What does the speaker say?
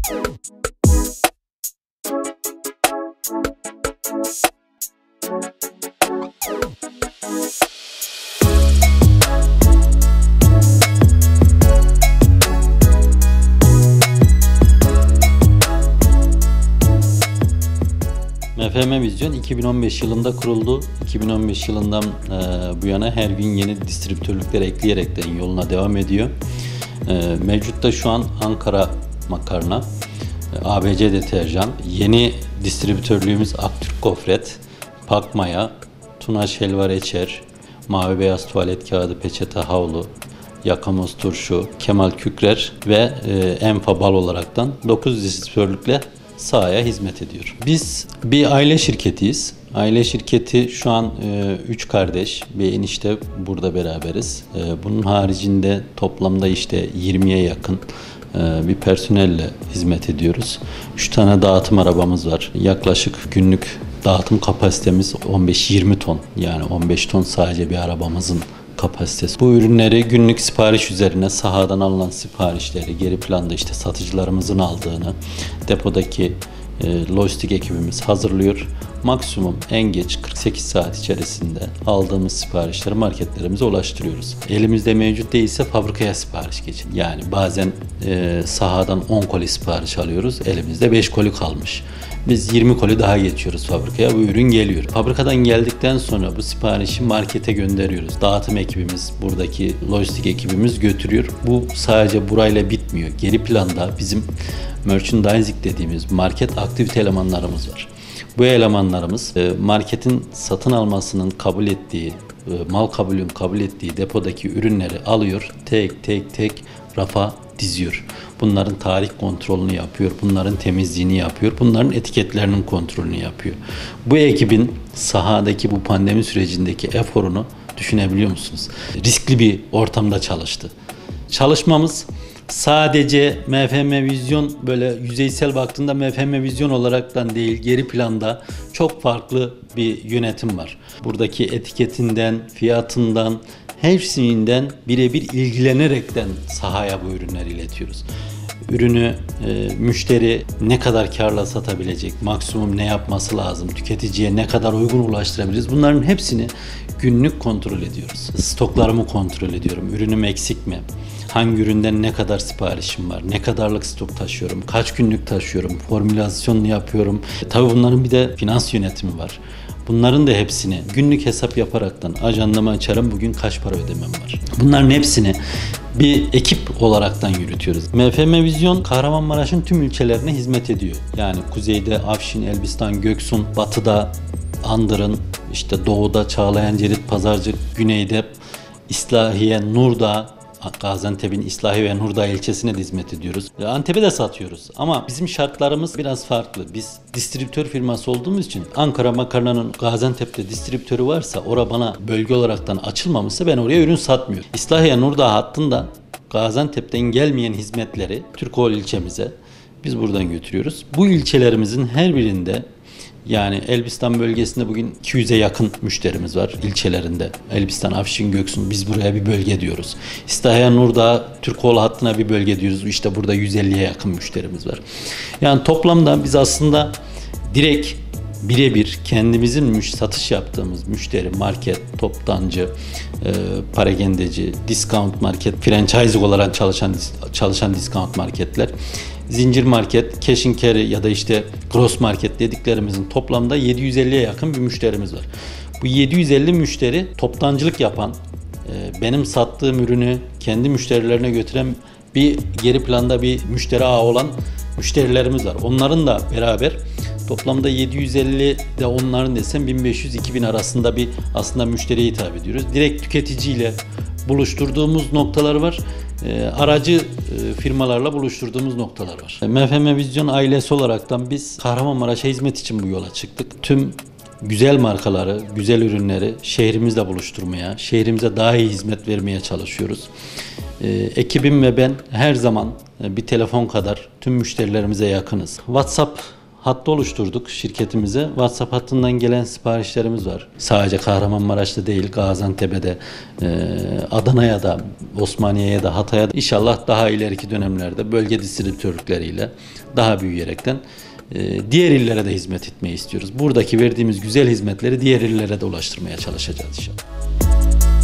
MFM Vizyon 2015 yılında kuruldu. 2015 yılından bu yana her gün yeni distribütörlükler ekleyerekten yoluna devam ediyor. Mevcutta şu an Ankara Makarna, ABC Deterjan, yeni distribütörlüğümüz Aktürk Gofret, Pakmaya, Tunaş Helva Reçer, Mavi Beyaz Tuvalet Kağıdı Peçete Havlu, Yakamoz Turşu, Kemal Kükrer ve Enfa Bal olaraktan 9 distribütörlükle sahaya hizmet ediyor. Biz bir aile şirketiyiz. Aile şirketi şu an 3 kardeş, bir enişte burada beraberiz. Bunun haricinde toplamda işte 20'ye yakın bir personelle hizmet ediyoruz. 3 tane dağıtım arabamız var. Yaklaşık günlük dağıtım kapasitemiz 15-20 ton. Yani 15 ton sadece bir arabamızın kapasitesi. Bu ürünleri günlük sipariş üzerine sahadan alınan siparişleri, geri planda işte satıcılarımızın aldığını depodaki lojistik ekibimiz hazırlıyor. Maksimum en geç 48 saat içerisinde aldığımız siparişleri marketlerimize ulaştırıyoruz. Elimizde mevcut değilse fabrikaya sipariş geçin. Yani bazen sahadan 10 koli sipariş alıyoruz. Elimizde 5 koli kalmış. Biz 20 koli daha geçiyoruz fabrikaya. Bu ürün geliyor. Fabrikadan geldikten sonra bu siparişi markete gönderiyoruz. Dağıtım ekibimiz, buradaki lojistik ekibimiz götürüyor. Bu sadece burayla bitmiyor. Geri planda bizim merchandising dediğimiz market aktivite elemanlarımız var. Bu elemanlarımız marketin satın almasının kabul ettiği, mal kabulün kabul ettiği depodaki ürünleri alıyor, tek tek rafa diziyor. Bunların tarih kontrolünü yapıyor, bunların temizliğini yapıyor, bunların etiketlerinin kontrolünü yapıyor. Bu ekibin sahadaki bu pandemi sürecindeki eforunu düşünebiliyor musunuz? Riskli bir ortamda çalıştı. Çalışmamız sadece MFM Vizyon, böyle yüzeysel baktığında MFM Vizyon olaraktan değil, geri planda çok farklı bir yönetim var. Buradaki etiketinden, fiyatından, hepsinden birebir ilgilenerekten sahaya bu ürünleri iletiyoruz. Ürünü müşteri ne kadar karla satabilecek, maksimum ne yapması lazım, tüketiciye ne kadar uygun ulaştırabiliriz, bunların hepsini günlük kontrol ediyoruz. Stoklarımı kontrol ediyorum, ürünüm eksik mi? Hangi üründen ne kadar siparişim var, ne kadarlık stok taşıyorum, kaç günlük taşıyorum, formülasyonunu yapıyorum. Tabii bunların bir de finans yönetimi var. Bunların da hepsini günlük hesap yaparaktan ajandamı açarım, bugün kaç para ödemem var. Bunların hepsini bir ekip olaraktan yürütüyoruz. MFM Vizyon Kahramanmaraş'ın tüm ilçelerine hizmet ediyor. Yani kuzeyde Afşin, Elbistan, Göksun, batıda Andırın, işte doğuda Çağlayan, Cerit, Pazarcık, güneyde İslahiye, Nurdağ, Gaziantep'in İslahi ve Nurdağ ilçesine de hizmet ediyoruz. Antep'e de satıyoruz ama bizim şartlarımız biraz farklı. Biz distribütör firması olduğumuz için Ankara Makarna'nın Gaziantep'te distribütörü varsa, orada bana bölge olaraktan açılmamışsa ben oraya ürün satmıyorum. İslahiye Nurdağ hattında Gaziantep'ten gelmeyen hizmetleri Türkoğlu ilçemize biz buradan götürüyoruz. Bu ilçelerimizin her birinde, yani Elbistan bölgesinde bugün 200'e yakın müşterimiz var ilçelerinde. Elbistan, Afşin, Göksun, biz buraya bir bölge diyoruz. İslahiye Nurdağ, Türkoğlu hattına bir bölge diyoruz. İşte burada 150'ye yakın müşterimiz var. Yani toplamda biz aslında direkt birebir kendimizin satış yaptığımız müşteri, market, toptancı, parakendeci, discount market, franchising olarak çalışan discount marketler, zincir market, cash and carry ya da işte gross market dediklerimizin toplamda 750'ye yakın bir müşterimiz var. Bu 750 müşteri toptancılık yapan, benim sattığım ürünü kendi müşterilerine götüren bir geri planda bir müşteri ağı olan müşterilerimiz var. Onların da beraber toplamda 750 de onların desem 1500-2000 arasında bir aslında müşteriye hitap ediyoruz. Direkt tüketiciyle buluşturduğumuz noktalar var. Aracı firmalarla buluşturduğumuz noktalar var. MFM Vizyon ailesi olaraktan biz Kahramanmaraş'a hizmet için bu yola çıktık. Tüm güzel markaları, güzel ürünleri şehrimizle buluşturmaya, şehrimize daha iyi hizmet vermeye çalışıyoruz. Ekibim ve ben her zaman bir telefon kadar tüm müşterilerimize yakınız. WhatsApp hattı oluşturduk şirketimize. WhatsApp hattından gelen siparişlerimiz var. Sadece Kahramanmaraş'ta değil, Gaziantep'e de, Adana'ya da, Osmaniye'ye de, Hatay'a da inşallah daha ileriki dönemlerde bölge distribütörlükleriyle daha büyüyerekten diğer illere de hizmet etmeyi istiyoruz. Buradaki verdiğimiz güzel hizmetleri diğer illere de ulaştırmaya çalışacağız inşallah.